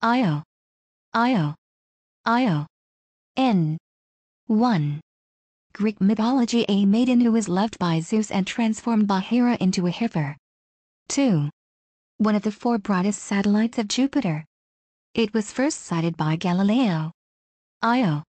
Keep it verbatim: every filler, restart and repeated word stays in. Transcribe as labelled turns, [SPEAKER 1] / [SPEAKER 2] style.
[SPEAKER 1] Io. Io. Io. N. one. Greek mythology, a maiden who was loved by Zeus and transformed by Hera into a heifer. two. One of the four brightest satellites of Jupiter. It was first sighted by Galileo. Io.